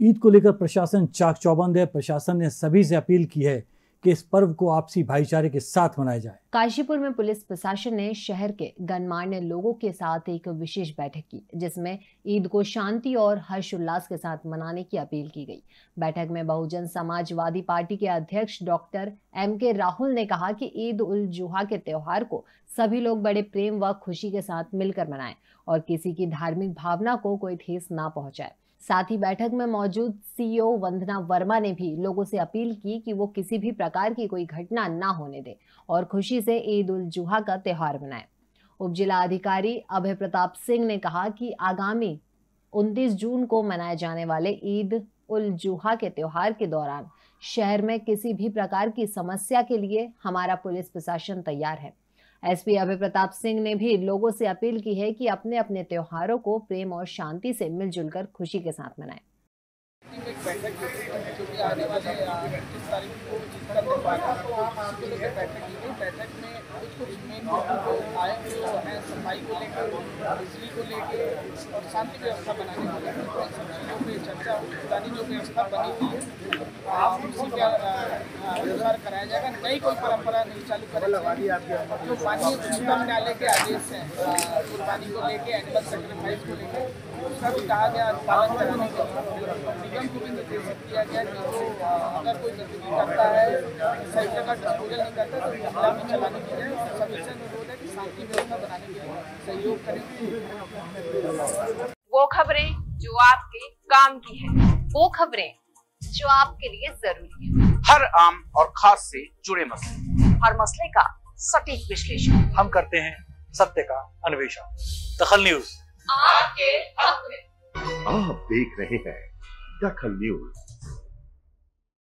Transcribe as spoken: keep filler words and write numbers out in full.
ईद को लेकर प्रशासन चाक चौबंद है। प्रशासन ने सभी से अपील की है कि इस पर्व को आपसी भाईचारे के साथ मनाया जाए। काशीपुर में पुलिस प्रशासन ने शहर के गणमान्य लोगों के साथ एक विशेष बैठक की, जिसमें ईद को शांति और हर्षोल्लास के साथ मनाने की अपील की गई। बैठक में बहुजन समाजवादी पार्टी के अध्यक्ष डॉक्टर एम के राहुल ने कहा कि ईद उल जुहा के त्योहार को सभी लोग बड़े प्रेम व खुशी के साथ मिलकर मनाएं और किसी की धार्मिक भावना को कोई ठेस ना पहुंचाए। साथ ही बैठक में मौजूद सीईओ वंदना वर्मा ने भी लोगों से अपील की कि वो किसी भी प्रकार की कोई घटना ना होने दे और खुशी से ईद उल जुहा का त्योहार मनाएं। उप जिला अधिकारी अभय प्रताप सिंह ने कहा कि आगामी उनतीस जून को मनाए जाने वाले ईद उल जुहा के त्योहार के दौरान शहर में किसी भी प्रकार की समस्या के लिए हमारा पुलिस प्रशासन तैयार है। एसपी अभय प्रताप सिंह ने भी लोगों से अपील की है कि अपने अपने त्योहारों को प्रेम और शांति से मिलजुल कर खुशी के साथ मनाएं। एक बैठक जो कि आने वाले इक्कीस तारीख को जिसका निर्माण है उसी को लेकर बैठक की गई। बैठक में कुछ कुछ मेन मुद्दों को आए जो है सफाई को लेकर, बिजली को लेकर और शांति व्यवस्था बनाने को लेकर सब चीज़ों पर चर्चा हुई। पुरानी जो व्यवस्था बनी हुई है उसी के अनुसार कराया जाएगा। नई कोई परंपरा नहीं चालू करेगी। जो माननीय उच्चतम न्यायालय के आदेश हैं कुर्बानी को लेकर, एनिमल सेक्रीफाइस को लेकर, उसका भी कहा गया पालन कराने के लिए निगम को भी निर्देशित किया गया कि जो अगर कोई गतिविधि करता है, सही जगह डिस्पोजल नहीं करता तो जिला में चलाने के लिए सभी से अनुरोध है कि शांति व्यवस्था बनाने के लिए सहयोग करें। वो खबरें जो आपके काम की है, वो खबरें जो आपके लिए जरूरी है, हर आम और खास से जुड़े मसले, हर मसले का सटीक विश्लेषण हम करते हैं सत्य का अन्वेषण। दखल न्यूज आपके हक में। आप देख रहे हैं दखल न्यूज।